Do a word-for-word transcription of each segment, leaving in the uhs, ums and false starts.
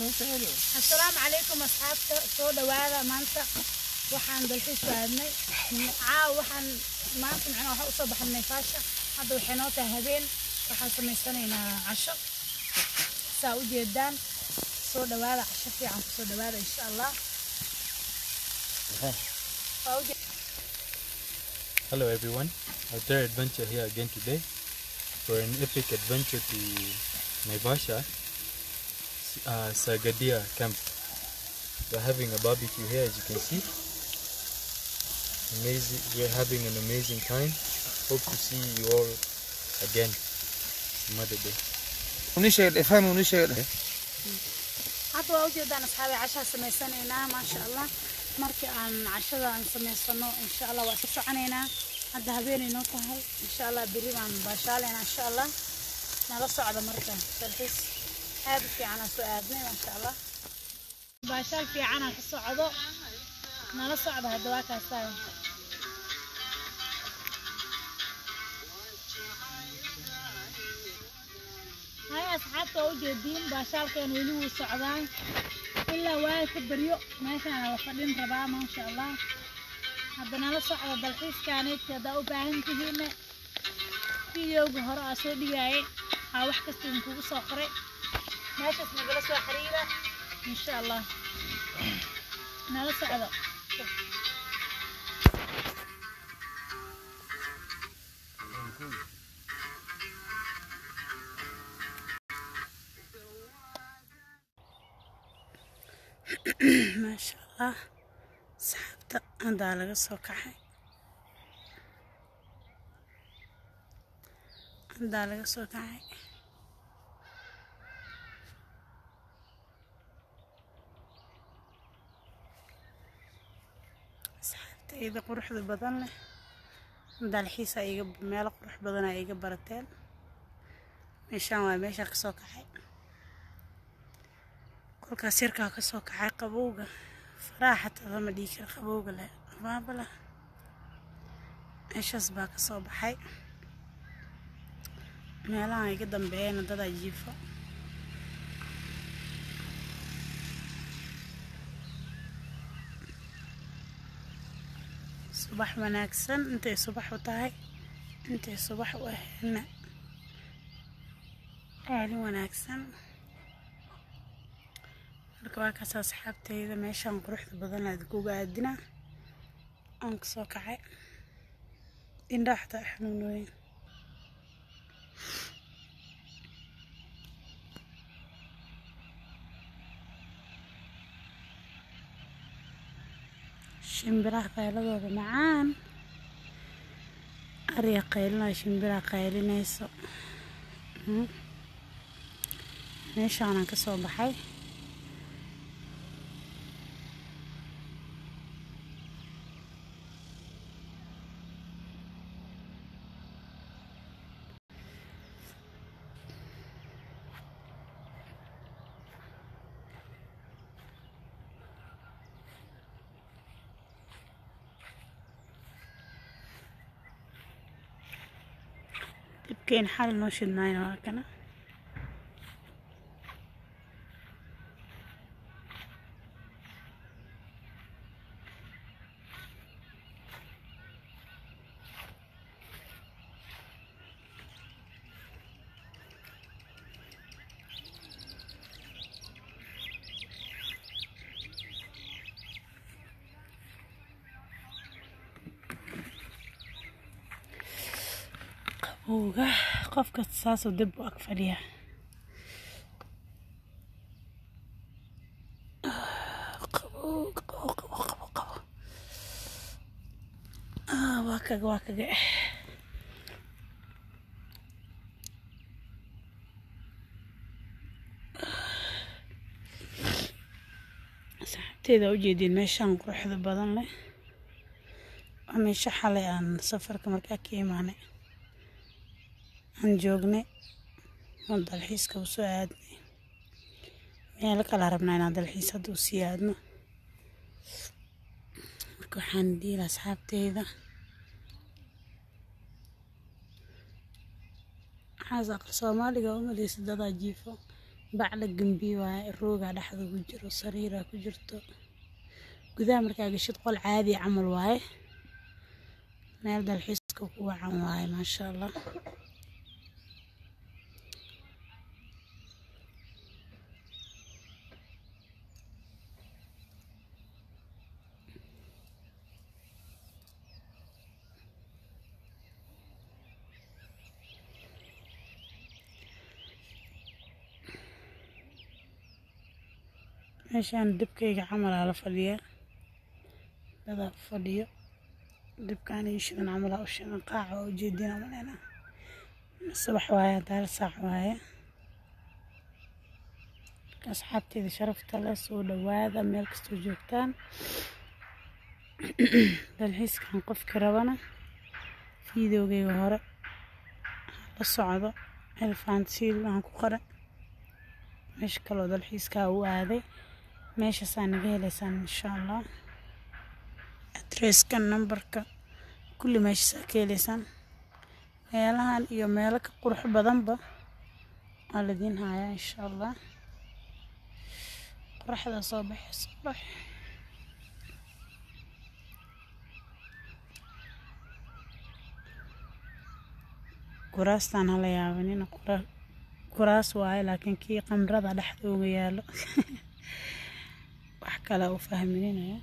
السلام عليكم أصحاب سودا وهذا مانتا وحن دلحيس وهذني عا وحن مانتا معنا وحن أصبح النفاشة هذا وحنوته هذين وحن سميسانينا عشر ساو جدا سودا وهذا عشر في عن سودا وهذا إن شاء الله. Hello everyone, our third adventure here again today for an epic adventure to Naivasha, uh, Sagadia camp. We're having a barbecue here, as you can see. Amazing, we're having an amazing time. Hope to see you all again some other day. ونشيل افهم ونشيل هذا وجدنا أصحابي عشاء سميسانينا ما شاء الله markii aan cashada aan sameysano insha Allah waa soo soconeena hadda habeenay noo tahay insha Allah biri baan baashaaleyna insha Allah nala socdo markaan dalxiis aad fiican aan soo aadnay insha Allah baashaal fiican aan ka socdo nala socdo hadda waa ka saayo hay asxaabta oo jeedin baashaalkeen weli wuu socdaan إلا واحد بريو ماشي أنا وفدين ربع ما شاء الله هذا نلا صعد بالحيس كانت كذا وبعدين تجينا في يوم هراء سودي جاي هاو حكست إنكوا صخرة ماشي اسمه جلسة حريرة إن شاء الله نلا صعد ما شاء الله سحبت عند على السوق حي عند على السوق حي سحبت إذا قرح البدن له عند الحيسة يجب مال قرح بدنا يجب برتين مشان ومشى السوق حي kolka sirka ka soo kacay qabowga faraaxata lama dhigi karo qabowga la baabala meeshaas baa ka soo baxay meelaha iga dambeeyana dad ay jiifo subax wanaagsan intay subax u tahay intay subax u ahayna aad wanaagsan marka waa asxaabtayda meeshan quruxda badan aad ku gaadina aan ka soo kacay indhaxda xanuunooyin shimbiraha qayladooda macaan ariya qaylina shimbiraha qaylinayso meeshan aan ka soo baxay كاين حال نوشد معنا هكذا وقه قفك تساس ودب أكفليها قبو قبو قبو قبو قبو آه واكا واكا سحبتي ذا وجدين ماشان قروح ذا بدن له ومشي حالي عن سفر كمركا كيماني aan joognay oo dalxiiska u soo aadnay meel kala rabnaa inaan dalxiis hadda u sii aadno marka waxaan diilaa asxaabteyda xaas aqal Soomaaliga uma leeyahay dad jiifo bacla gambi waaye rooga dhexda ku jiro sariira ku jirto gudaha markaa gashid qol caadi camal waaye meel dalxiiska ku wacan waaye maasha Allah meeshaan dibkayga camal ala fadhiya dada fadhiyo dibkaan iyo shidan camal u shidan qaac oo jeedina malena sabax waaye daal saac waaye asxaabteeda sharafta la soo dhawaada meel kasto joogtaan dalxiiskan qofka rabana fiidowgayga hore la socdo elephant seal aan ku qara meesha kale oo dalxiiska u aaday meeshaasaan naga helaysaan insha Allah adresska numberka kulli meeshaas ka helaysaan meelahan iyo meelo ka qurux badanba waa la diin hayaa insha Allah qorraxda soo baxayso bax kuraastan hala yaabanina qura kuraas waaye laakiin kii qamrada dhexdooga yaalo wax kale u fahminaya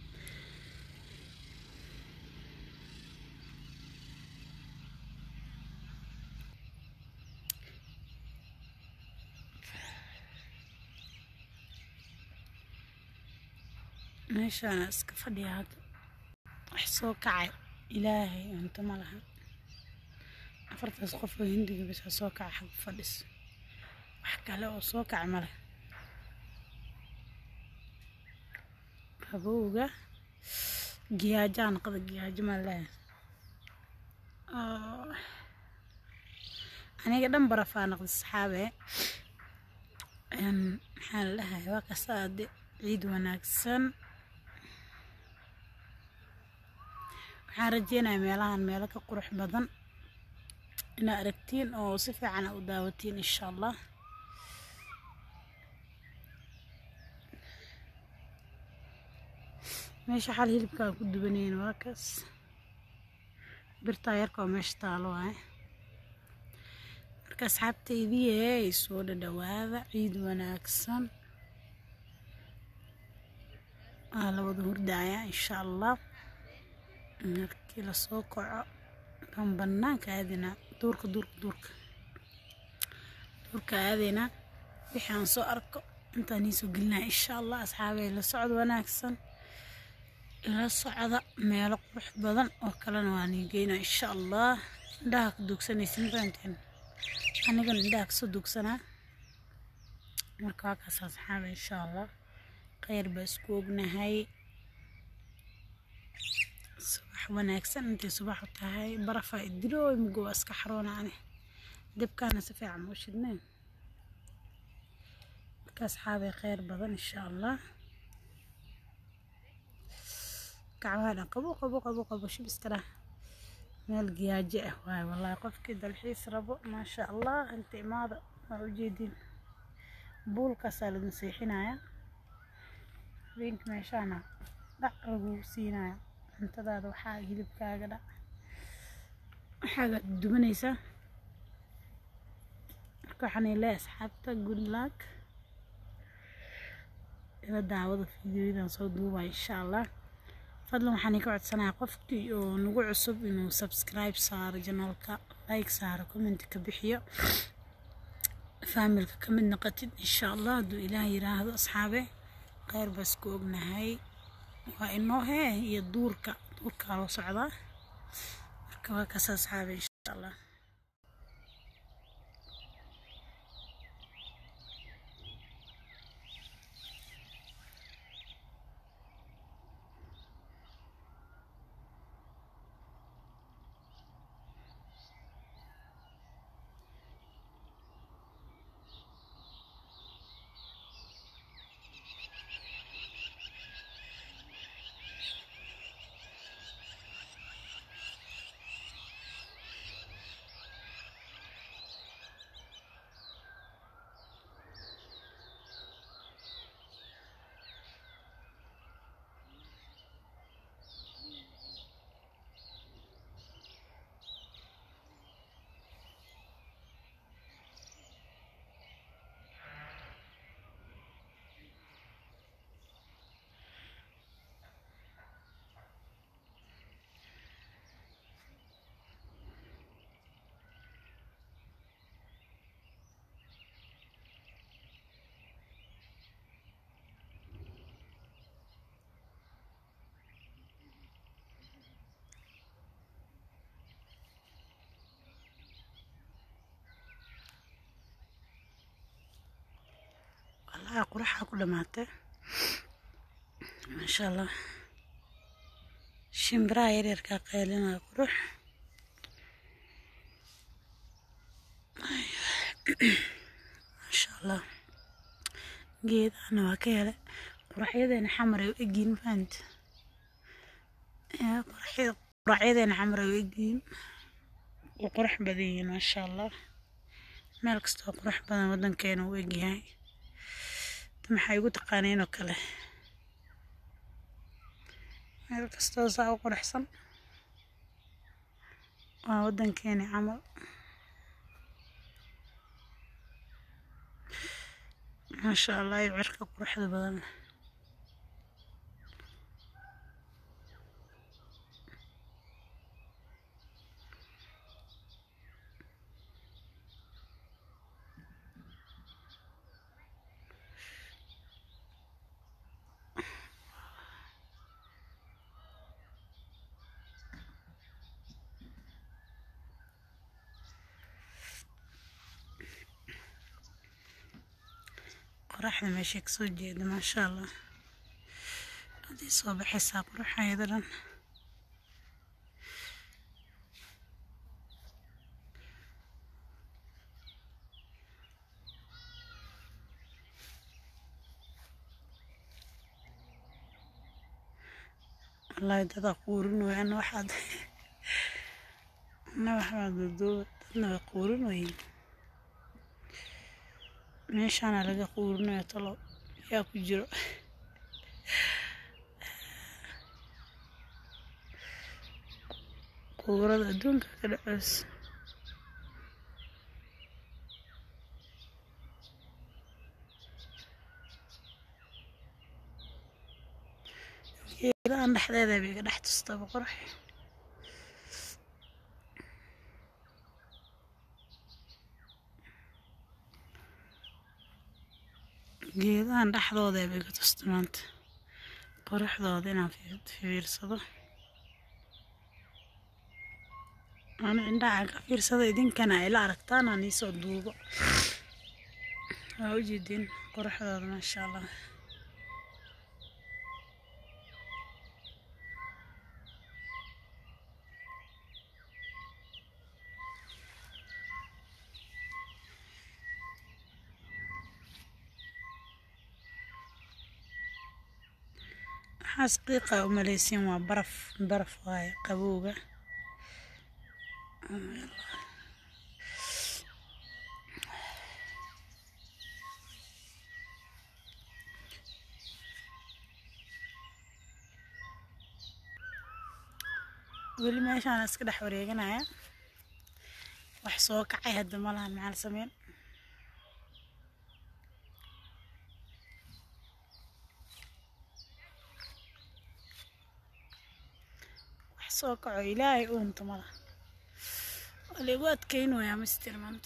meeshaan iska fadhiyaa wax soo kacay ilaahay inta ma laha afartaas qof oo hindiga bas soo kacay xag fadhis wax kale oo soo kacay ma leh qabowga giyaajaan qada giyaajo ma leh oo aniga dhan barafaa noqday saxaabe een maxaa la dhahay waa qasaade ciid wanaagsan waxaan rajeynayaa meelahan meelo ka qurux badan ina aragtiin oo si fiican u daawatiin insha Allah meesha xal hilibka ku dubaneen waa kaas birta yarka oo meesha taalo ah marka asxaabteydii ay soo dhawaada ciid wanaagsan ala wada hurdaya insha Allah markii la soo kaco kan banaanka aadina duurka duurka duurka duurka aadina waxaan soo arko intaan isoo gelnaa insha Allah asxaabay la socod wanaagsan ila socda meel qurux badan oo kalena waan geeyna insha Allah indhaha ku dugsanaysin faanteen aniga indhaha ku dugsanaa marka ka asxaabay insha Allah khayr baa isku ognahay subax wanaagsan intii subax u tahay barafa idilooy mugo iska xaroonaan dibkaana si fiican u shidneen marka asxaabay khayr badan insha Allah كعوالة قبو قبو قبو قبو شو بسكره مال جياجة واي والله قفكي دالحيس ربو ما شاء الله انت ماذا موجودين بول كسال نسيحنا يا بينك ماشانا لا ربو سينا انت ذا حاجة يجيب كاغدا حاجة دمنيسة كحني لاس حتى good luck إذا دعوة فيديو إذا صدوا إن شاء الله فضلا waxaan ka codsanayaa qofkii oo nagu cusub inuu subscribe saaro channelka like saaro comment ka bixiyo familka ka mid noqotid insha Allah duu ilaahay yiraahdo asxaabe khayr bas ku ognahay waa inoo hee iyo duurka duurka loo socdaa marka waa ka asxaabe insha Allah الله قرحة كل ما ته ما شاء الله شمبرا يركا قيلنا قرح ما شاء الله جيد أنا وكيله قرح يدين حمري وإجين فانت يا قرح قرح يدين حمري وإجين وقرح بدين ما شاء الله مالك استوى قرح بدن ودن كانوا وإجيهاي maxay ugu taqaaneen oo kale meel kasta oo quruxsan waa wadankeena camal ma sha Allah ay cirka quruxda badan قرحنا ماشي كسو جيد ما شاء الله هذه صوب حساب قرحة يدرن الله يدد قورن وين واحد أنا واحد ضد أنا قورن وين meeshaan laga quurinayo talo yaa ku jiro quurada adduunka ka dhacaysa geedaan dhexdeeda bay ka dhex tustaba qurux geedaan dhexdooda bay ka tustumaanta quruxdooda inaan fiirsado ana indhaha ka fiirsado idinkana ay la aragtaan aan isoo duubo waa u jeedin quruxdooda ma sha Allah حقيقة ومليسين وبرف برف هاي قبوبة weli meeshaan iska dhex wareeganaya wax soo kacay hadda ma lahan maxaa la sameyn wax soo kaco ilaahay uunta ma lahan waa laygu adkaynayaa mister maanta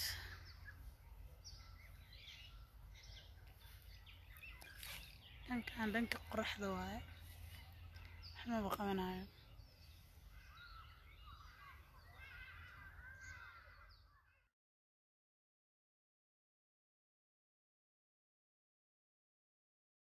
dhankaan dhanka qoraxda waaye wax maba qabanayo